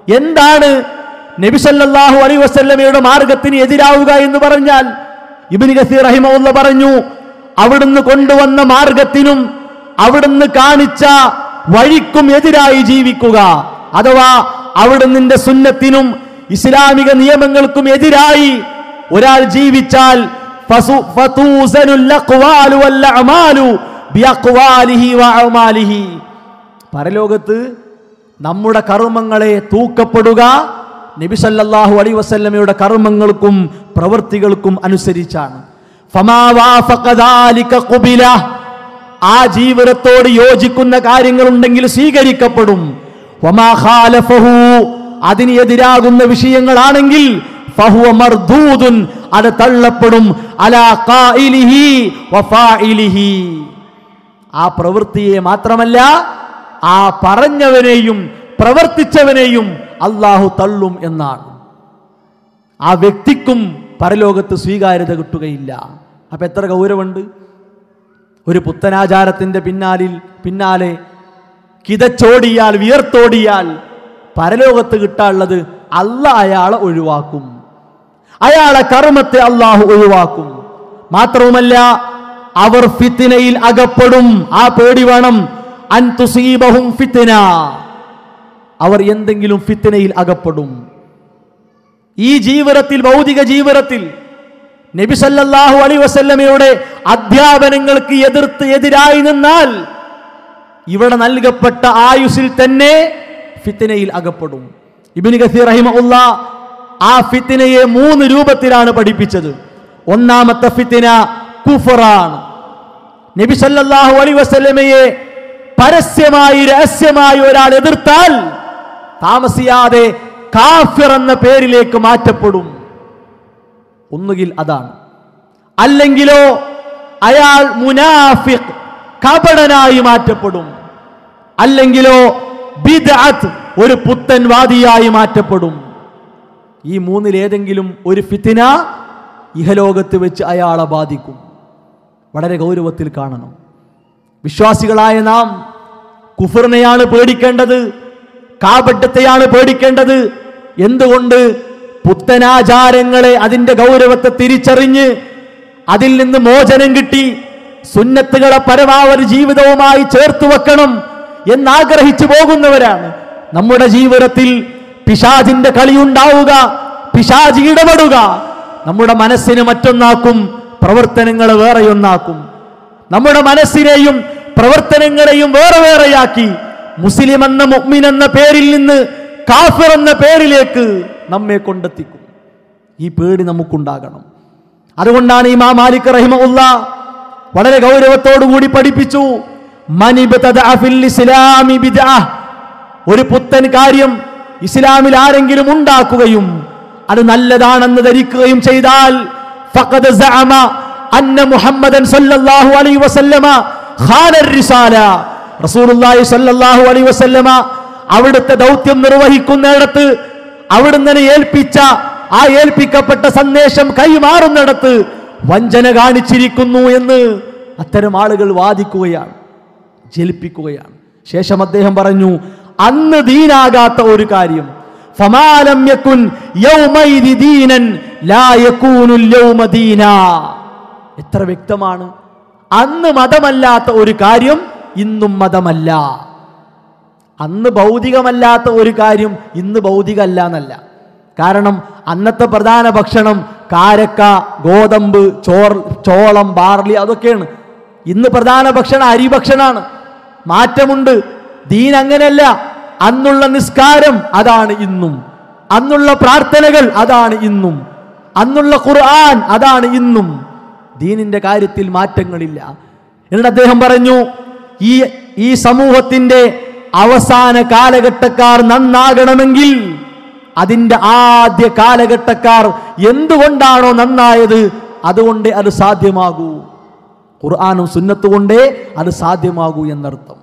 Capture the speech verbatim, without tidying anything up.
എന്താണ് നബി സല്ലല്ലാഹു അലൈഹി വസല്ലമയുടെ മാർഗത്തിന് എതിരാവുക എന്ന് പറഞ്ഞാൽ? ഇബ്നു കസീർ റഹിമഹുല്ലാഹ് പറഞ്ഞു, അവിടുന്ന് കൊണ്ടുവന്ന മാർഗത്തിനും അവിടുന്ന് കാണിച്ച വഴിക്കും എതിരായി ജീവിക്കുക, അഥവാ അവിടുന്ന് സുന്നത്തിനും ഇസ്ലാമിക നിയമങ്ങൾക്കും എതിരായി ഒരാൾ ജീവിച്ചാൽ പരലോകത്ത് നമ്മുടെ കർമ്മങ്ങളെ തൂക്കപ്പെടുക നബി സല്ലല്ലാഹു അലൈഹി വസല്ലമയുടെ കർമ്മങ്ങൾക്കും പ്രവൃത്തികൾക്കും അനുസരിച്ചാണ്. ആ ജീവിതത്തോട് യോജിക്കുന്ന കാര്യങ്ങളുണ്ടെങ്കിൽ സ്വീകരിക്കപ്പെടും. അതിന് എതിരാകുന്ന വിഷയങ്ങളാണെങ്കിൽ ഫഹുവ മർദൂദുൻ, അത് തള്ളപ്പെടും. അലാ ഖായിലിഹി വഫായിലിഹി, ആ പ്രവൃത്തിയെ മാത്രമല്ല ആ പറഞ്ഞവനെയും പ്രവർത്തിച്ചവനെയും അല്ലാഹു തള്ളും എന്നാണ്. ആ വ്യക്തിക്കും പരലോകത്ത് സ്വീകാര്യത കിട്ടുകയില്ല. അപ്പൊ എത്ര ഗൗരവമുണ്ട്! ഒരു പുത്തനാചാരത്തിന്റെ പിന്നാലിൽ പിന്നാലെ കിതച്ചോടിയാൽ വിയർത്തോടിയാൽ പരലോകത്ത് കിട്ടാനുള്ളത് അല്ലാഹ് അയാളെ ഒഴിവാക്കും, അയാളെ കർമ്മത്തെ അല്ലാഹു ഒഴിവാക്കും. മാത്രവുമല്ല അവർ ഫിത്നയിൽ അകപ്പെടും. ആ പേടി വേണം. അൻ തുസീബഹും ഫിത്ന, അവർ എന്തെങ്കിലും ഫിത്നയിൽ അകപ്പെടും. ഈ ജീവിതത്തിൽ, ഭൗതിക ജീവിതത്തിൽ നബി സല്ലല്ലാഹു അലൈഹി വസല്ലമയുടെ അധ്യാപനങ്ങൾക്ക് എതിർത്ത് എതിരായി നിന്നാൽ ഇവിടെ നൽകപ്പെട്ട ആയുസ്സിൽ തന്നെ ഫിത്നയിൽ അകപ്പെടും. ഇബ്നു കസീർ റഹിമഹുല്ലാഹ് ആ ഫിത്നയെ മൂന്ന് രൂപത്തിലാണ് പഠിപ്പിച്ചത്. ഒന്നാമത്തെ ഫിത്ന കുഫറാണ്. നബി സല്ലല്ലാഹു അലൈഹി വസല്ലമയെ പരസ്യമായി രഹസ്യമായി ഒരാൾ എതിർത്താൽ താമസിയാതെ കാഫിർ എന്ന പേരിലേക്ക് മാറ്റപ്പെടും. ഒന്നുകിൽ അതാണ്, അല്ലെങ്കിലോ അയാൾ മുനാഫിഖ്, കപടനായി മാറ്റപ്പെടും. അല്ലെങ്കിലോ ബിദ്അത്ത്, ഒരു പുത്തൻവാദിയായി മാറ്റപ്പെടും. ഈ മൂന്നിലേതെങ്കിലും ഒരു ഫിത്ന ഇഹലോകത്ത് വെച്ച് അയാളെ ബാധിക്കും. വളരെ ഗൗരവത്തിൽ കാണണം. വിശ്വാസികളായ നാം കുഫറിനെയാണ് പേടിക്കേണ്ടത്, കാപട്യത്തെയാണ് പേടിക്കേണ്ടത്. എന്തുകൊണ്ട്? പുത്തനാചാരങ്ങളെ, അതിന്റെ ഗൗരവത്തെ തിരിച്ചറിഞ്ഞ് അതിൽ നിന്ന് മോചനം കിട്ടി സുന്നത്തുകളെ പരമാവധി ജീവിതവുമായി ചേർത്ത് വെക്കണം എന്നാഗ്രഹിച്ചു പോകുന്നവരാണ്. നമ്മുടെ ജീവിതത്തിൽ പിശാചിന്റെ കളിയുണ്ടാവുക, പിശാച് ഇടപെടുക, നമ്മുടെ മനസ്സിനെ മറ്റൊന്നാക്കും, പ്രവർത്തനങ്ങളെ വേറെയൊന്നാക്കും. നമ്മുടെ മനസ്സിനെയും പ്രവർത്തനങ്ങളെയും വേറെ വേറെയാക്കി മുസ്ലിം എന്ന മുഅ്മിൻ എന്ന പേരിൽ നിന്ന് കാഫിർ എന്ന പേരിലേക്ക് നമ്മെ കൊണ്ടെത്തിക്കും. ഈ പേടി നമുക്കുണ്ടാകണം. അതുകൊണ്ടാണ് ഇമാം മാലിക് റഹിമഹുല്ലാഹ് വളരെ ഗൗരവത്തോടു കൂടി പഠിപ്പിച്ചു, മനിബ്തദഅ ഫിൽ ഇസ്ലാമി ബിദ്അഹ്, ഒരു പുത്തൻ കാര്യം ഇസ്ലാമിൽ ആരെങ്കിലും ഉണ്ടാക്കുകയും അത് നല്ലതാണെന്ന് ധരിക്കുകയും ചെയ്താൽ ഫഖദ് സഅമ അന്ന മുഹമ്മദൻ സല്ലല്ലാഹു അലൈഹി വസല്ലമ ഖാന റിസാല, റസൂലുള്ളാഹി സല്ലല്ലാഹു അലൈഹി വസല്ലമ അവിടുത്തെ ദൗത്യം നിർവഹിക്കുന്നിടത്ത്, അവിടുന്ന് ഏൽപ്പിച്ച ആ ഏൽപ്പിക്കപ്പെട്ട സന്ദേശം കൈമാറുന്നിടത്ത് വഞ്ചന കാണിച്ചിരിക്കുന്നു എന്ന് അത്തരം ആളുകൾ വാദിക്കുകയാണ്, ജലിപ്പിക്കുകയാണ്. ശേഷം അദ്ദേഹം പറഞ്ഞു, അന്ന് ദീനാകാത്ത ഒരു കാര്യം, ഫമാലം യകുൻ യൗമൈദി ദീനൻ ലാ യകൂനുൽ യൗമ ദീനാ. എത്ര വ്യക്തമാണ്! അന്ന് മതമല്ലാത്ത ഒരു കാര്യം ഇന്നും മതമല്ല. അന്ന് ഭൗതികമല്ലാത്ത ഒരു കാര്യം ഇന്ന് ഭൗതികമല്ല എന്നല്ല. കാരണം അന്നത്തെ പ്രധാന ഭക്ഷണം കാരക്ക, ഗോതമ്പ്, ചോർ ചോളം, ബാർലി, അതൊക്കെയാണ്. ഇന്ന് പ്രധാന ഭക്ഷണം അരിഭക്ഷണമാണ്. മാറ്റമുണ്ട്. ദീൻ അങ്ങനെയല്ല. അന്നുള്ള നിസ്കാരം അതാണ് ഇന്നും, അന്നുള്ള പ്രാർത്ഥനകൾ അതാണ് ഇന്നും, അന്നുള്ള ഖുർആൻ അതാണ് ഇന്നും. ദീനിന്റെ കാര്യത്തിൽ മാറ്റങ്ങളില്ല. എന്നിട്ട് അദ്ദേഹം പറഞ്ഞു, ഈ ഈ സമൂഹത്തിന്റെ അവസാന കാലഘട്ടക്കാർ നന്നാകണമെങ്കിൽ അതിന്റെ ആദ്യ കാലഘട്ടക്കാർ എന്തുകൊണ്ടാണോ നന്നായത് അതുകൊണ്ട് അത് സാധ്യമാകൂ. ഖുർആനും സുന്നത്തുകൊണ്ടേ അത് സാധ്യമാകൂ എന്നർത്ഥം.